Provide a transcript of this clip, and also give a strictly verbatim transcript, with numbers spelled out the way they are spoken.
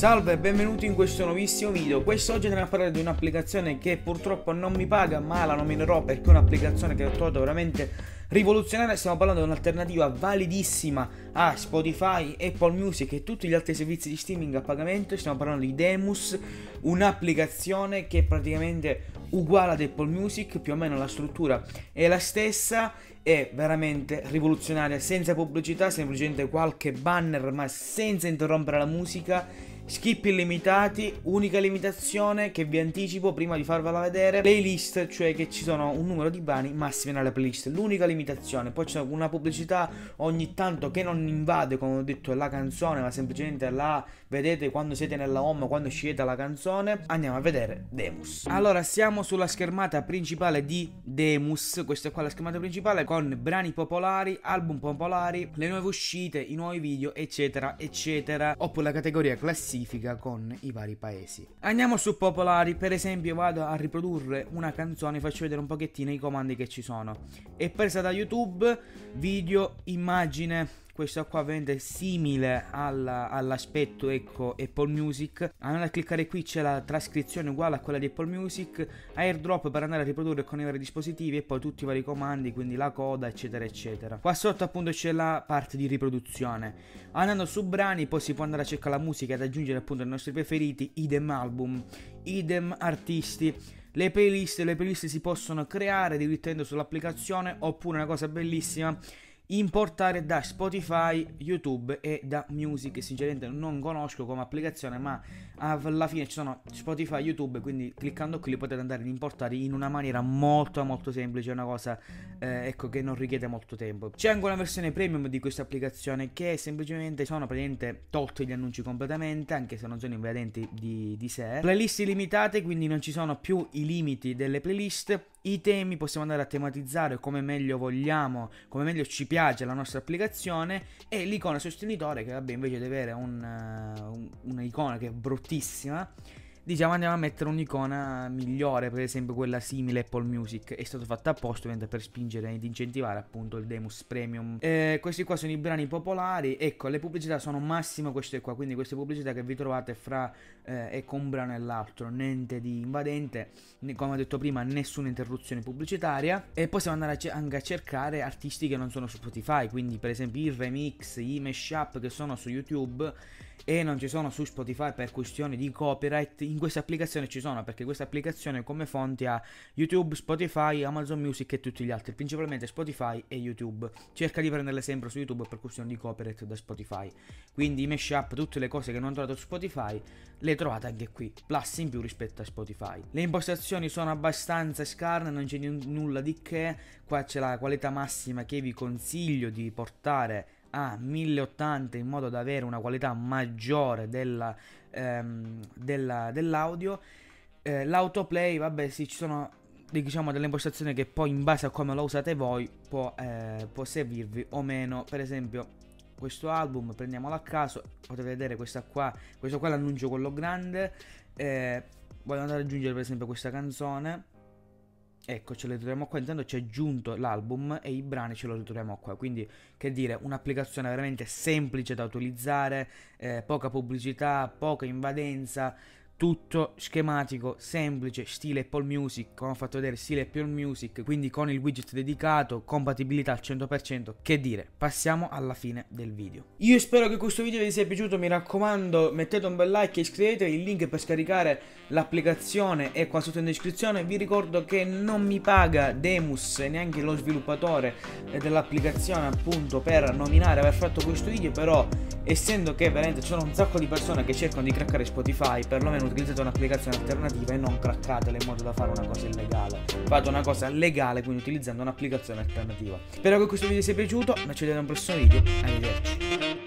Salve e benvenuti in questo nuovissimo video. Quest'oggi andremo a parlare di un'applicazione che purtroppo non mi paga, ma la nominerò perché è un'applicazione che ho trovato veramente rivoluzionaria. Stiamo parlando di un'alternativa validissima a Spotify, Apple Music e tutti gli altri servizi di streaming a pagamento. Stiamo parlando di Demus, un'applicazione che è praticamente uguale ad Apple Music, più o meno la struttura è la stessa, è veramente rivoluzionaria, senza pubblicità, semplicemente qualche banner ma senza interrompere la musica. Skip illimitati, unica limitazione che vi anticipo prima di farvela vedere: playlist, cioè che ci sono un numero di brani massimi nella playlist, l'unica limitazione. Poi c'è una pubblicità ogni tanto che non invade, come ho detto, la canzone, ma semplicemente la vedete quando siete nella home, quando scegliete la canzone. Andiamo a vedere Demus. Allora, siamo sulla schermata principale di Demus. Questa è qua la schermata principale con brani popolari, album popolari, le nuove uscite, i nuovi video, eccetera eccetera, oppure la categoria classifica con i vari paesi. Andiamo su popolari. Per esempio vado a riprodurre una canzone, faccio vedere un pochettino i comandi che ci sono. È presa da YouTube, video, immagine. Questo qua ovviamente è simile all'aspetto, ecco, Apple Music. Andando a cliccare qui c'è la trascrizione uguale a quella di Apple Music, AirDrop per andare a riprodurre con i vari dispositivi e poi tutti i vari comandi, quindi la coda eccetera eccetera. Qua sotto appunto c'è la parte di riproduzione. Andando su brani poi si può andare a cercare la musica ed aggiungere appunto i nostri preferiti, idem album, idem artisti. Le playlist, le playlist si possono creare direttamente sull'applicazione, oppure una cosa bellissima, importare da Spotify, YouTube e da Music. Sinceramente non conosco come applicazione, ma alla fine ci sono Spotify, YouTube, quindi cliccando qui li potete andare ad importare in una maniera molto molto semplice, una cosa eh, ecco che non richiede molto tempo. C'è anche una versione premium di questa applicazione che semplicemente sono praticamente tolti gli annunci completamente, anche se non sono invadenti di, di sé. Playlist illimitate, quindi non ci sono più i limiti delle playlist. I temi possiamo andare a tematizzare come meglio vogliamo, come meglio ci piace la nostra applicazione. E l'icona sostenitore, che vabbè, invece di avere un, uh, un'icona che è bruttissima, diciamo andiamo a mettere un'icona migliore, per esempio quella simile Apple Music. È stato fatto apposta ovviamente per spingere ed incentivare appunto il Demus Premium. Eh, questi qua sono i brani popolari. Ecco, le pubblicità sono massimo queste qua, quindi queste pubblicità che vi trovate fra eh, ecco un brano e l'altro, niente di invadente, come ho detto prima, nessuna interruzione pubblicitaria. E possiamo andare a anche a cercare artisti che non sono su Spotify, quindi per esempio i remix, i mashup che sono su YouTube e non ci sono su Spotify per questioni di copyright. In questa applicazione ci sono, perché questa applicazione come fonti ha YouTube, Spotify, Amazon Music e tutti gli altri, principalmente Spotify e YouTube. Cerca di prenderle sempre su YouTube per questioni di copyright da Spotify. Quindi i mashup, tutte le cose che non trovate su Spotify, le trovate anche qui, plus in più rispetto a Spotify. Le impostazioni sono abbastanza scarne, non c'è nulla di che. Qua c'è la qualità massima che vi consiglio di portare a mille ottanta in modo da avere una qualità maggiore della, ehm, della, dell'audio. Eh, l'autoplay, vabbè, sì, ci sono diciamo delle impostazioni che poi in base a come lo usate voi può, eh, può servirvi o meno. Per esempio questo album, prendiamolo a caso, potete vedere questa qua, questo qua è l'annuncio quello grande. Eh, voglio andare ad aggiungere per esempio questa canzone. Ecco, ce le ritroviamo qua. Intanto c'è aggiunto l'album e i brani ce lo ritroviamo qua. Quindi, che dire, un'applicazione veramente semplice da utilizzare, eh, poca pubblicità, poca invadenza, tutto schematico, semplice, stile Apple Music, come ho fatto vedere, stile Apple Music, quindi con il widget dedicato, compatibilità al cento per cento, che dire. Passiamo alla fine del video. Io spero che questo video vi sia piaciuto, mi raccomando mettete un bel like e iscrivetevi, il link per scaricare l'applicazione è qua sotto in descrizione. Vi ricordo che non mi paga Demus e neanche lo sviluppatore dell'applicazione appunto per nominare aver fatto questo video, però essendo che veramente ci sono un sacco di persone che cercano di craccare Spotify, perlomeno utilizzate un'applicazione alternativa e non craccatela in modo da fare una cosa illegale. Fate una cosa legale, quindi utilizzando un'applicazione alternativa. Spero che questo video vi sia piaciuto, ma ci vediamo in un prossimo video. Arrivederci.